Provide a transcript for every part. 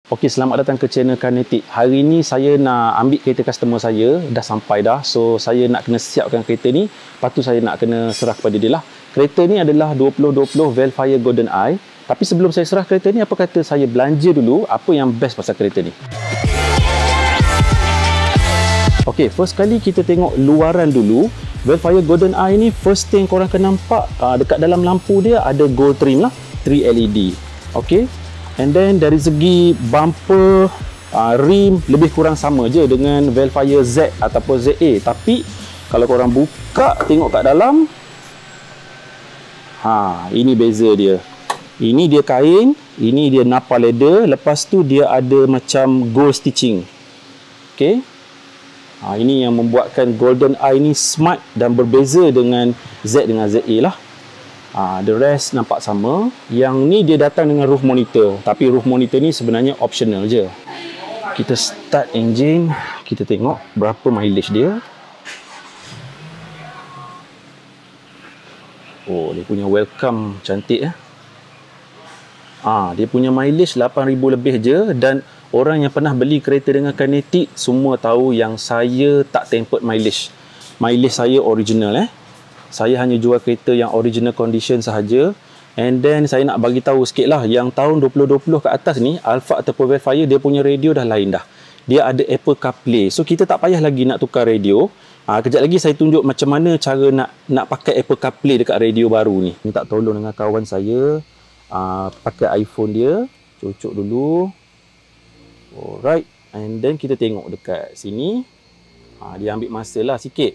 Okey, selamat datang ke channel Kinetic. Hari ni saya nak ambil kereta customer saya, dah sampai dah. So, saya nak kena siapkan kereta ni. Lepas tu saya nak kena serah kepada dia lah. Kereta ni adalah 2020 Velfire Golden Eye. Tapi sebelum saya serah kereta ni, apa kata saya belanja dulu apa yang best pasal kereta ni. Okey, first kali kita tengok luaran dulu. Velfire Golden Eye ni, first thing korang akan nampak dekat dalam lampu dia ada gold trim lah, 3 LED. Okey. And then dari segi bumper, rim lebih kurang sama je dengan Velfire Z ataupun ZA. Tapi kalau korang buka tengok kat dalam, ini beza dia. Ini dia kain, ini dia napa leather, lepas tu dia ada macam gold stitching. Okay. Ini yang membuatkan Golden Eye ni smart dan berbeza dengan Z dengan ZA lah. The rest nampak sama. Yang ni dia datang dengan roof monitor, tapi roof monitor ni sebenarnya optional je. Kita start engine, kita tengok berapa mileage dia. Oh, dia punya welcome cantik ya. Dia punya mileage 8,000 lebih je. Dan orang yang pernah beli kereta dengan Kinetic semua tahu yang saya tak tempered mileage. Mileage saya original Saya hanya jual kereta yang original condition sahaja. And then saya nak bagi tahu sikit lah, yang tahun 2020 ke atas ni, Alphard ataupun Velfire, dia punya radio dah lain dah. Dia ada Apple CarPlay. So kita tak payah lagi nak tukar radio. Kejap lagi saya tunjuk macam mana cara nak pakai Apple CarPlay dekat radio baru ni. Minta tolong dengan kawan saya, pakai iPhone dia. Cucuk dulu. Alright. And then kita tengok dekat sini. Dia ambil masa lah sikit.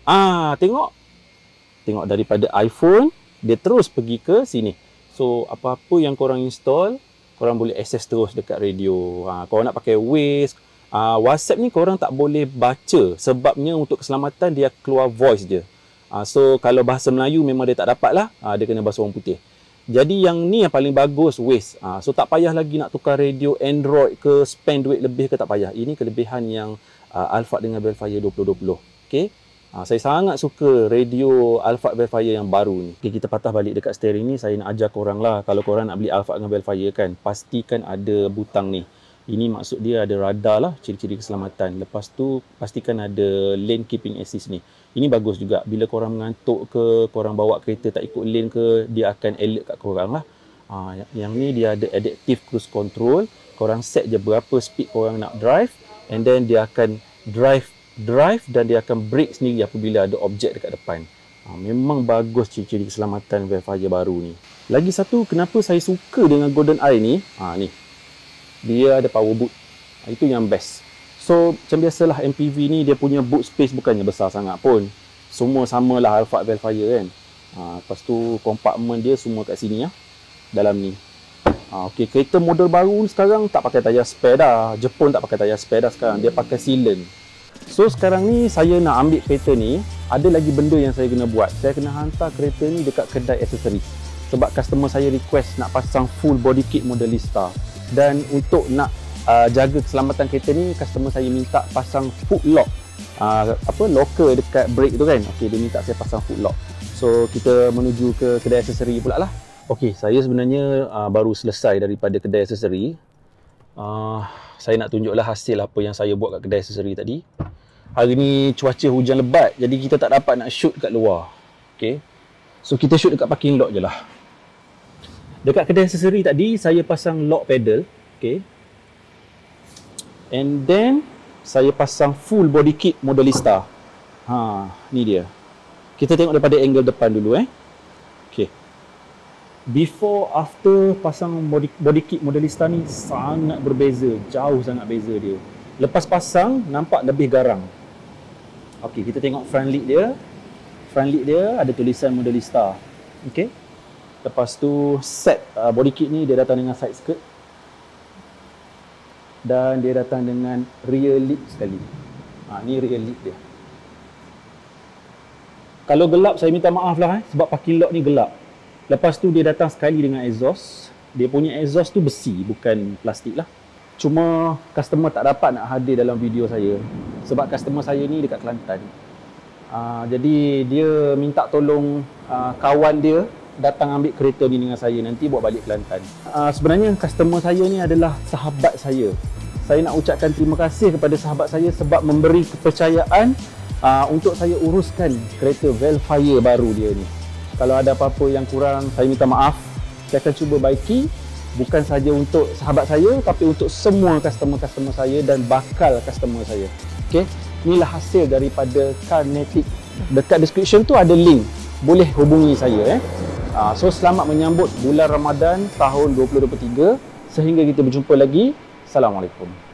Tengok daripada iPhone, dia terus pergi ke sini. So, apa-apa yang korang install, korang boleh access terus dekat radio. Korang nak pakai Waze, WhatsApp ni korang tak boleh baca. Sebabnya untuk keselamatan, dia keluar voice je. So, kalau bahasa Melayu memang dia tak dapat lah. Dia kena bahasa orang putih. Jadi, yang ni yang paling bagus, Waze. So, tak payah lagi nak tukar radio Android ke, spend duit lebih ke, tak payah. Ini kelebihan yang Alphard dengan Velfire 2020. Okay? Saya sangat suka radio Alphard Velfire yang baru ni. Okay, kita patah balik dekat steering ni. Saya nak ajar korang lah, kalau korang nak beli Alphard dengan Velfire kan, pastikan ada butang ni. Ini maksud dia ada radar lah, ciri-ciri keselamatan. Lepas tu pastikan ada lane keeping assist ni. Ini bagus juga. Bila korang mengantuk ke, korang bawa kereta tak ikut lane ke, dia akan alert kat korang lah. Yang ni dia ada adaptive cruise control. Korang set je berapa speed korang nak drive, and then dia akan drive dan dia akan brake sendiri apabila ada objek dekat depan. Memang bagus ciri-ciri keselamatan Velfire baru ni. Lagi satu, kenapa saya suka dengan Golden Eye ni, ni dia ada power boot. Itu yang best. So macam biasalah MPV ni, dia punya boot space bukannya besar sangat pun. Semua samalah Alphard Velfire kan. Lepas tu kompartmen dia semua kat sini dalam ni. Okay, kereta model baru sekarang tak pakai tayar spare dah. Jepun tak pakai tayar spare dah sekarang. Dia pakai sealant. So sekarang ni saya nak ambil kereta ni, ada lagi benda yang saya kena buat. Saya kena hantar kereta ni dekat kedai aksesoris. Sebab customer saya request nak pasang full body kit Modelista. Dan untuk nak jaga keselamatan kereta ni, customer saya minta pasang foot lock. Locker dekat brake tu kan. Okey, dia minta saya pasang foot lock. So kita menuju ke kedai aksesori pula lah. Okey, saya sebenarnya baru selesai daripada kedai aksesori. Saya nak tunjuklah hasil apa yang saya buat kat kedai aksesori tadi. Hari ni cuaca hujan lebat, jadi kita tak dapat nak shoot kat luar. Okay. So kita shoot dekat parking lot je lah. Dekat kedai aksesori tadi, saya pasang lock pedal. Okay. And then saya pasang full body kit Modelista. Ni dia. Kita tengok daripada angle depan dulu Okay. Before after pasang body kit Modelista ni sangat berbeza, jauh sangat beza dia. Lepas pasang nampak lebih garang. Okey, kita tengok front lid dia. Front lid dia ada tulisan Modelista. Okey. Lepas tu set body kit ni dia datang dengan side skirt. Dan dia datang dengan rear lid sekali. Ni rear lid dia. Kalau gelap saya minta maaf lah sebab parking lot ni gelap. Lepas tu dia datang sekali dengan exhaust. Dia punya exhaust tu besi, bukan plastik lah. Cuma customer tak dapat nak hadir dalam video saya sebab customer saya ni dekat Kelantan. Jadi dia minta tolong kawan dia datang ambil kereta ni dengan saya, nanti bawa balik Kelantan. Sebenarnya customer saya ni adalah sahabat saya. Saya nak ucapkan terima kasih kepada sahabat saya sebab memberi kepercayaan untuk saya uruskan kereta Velfire baru dia ni. Kalau ada apa-apa yang kurang, saya minta maaf. Saya akan cuba baiki, bukan saja untuk sahabat saya, tapi untuk semua customer-customer saya dan bakal customer saya. Okey, inilah hasil daripada Carnetic. Dekat description tu ada link, boleh hubungi saya. So selamat menyambut bulan Ramadan tahun 2023. Sehingga kita berjumpa lagi. Assalamualaikum.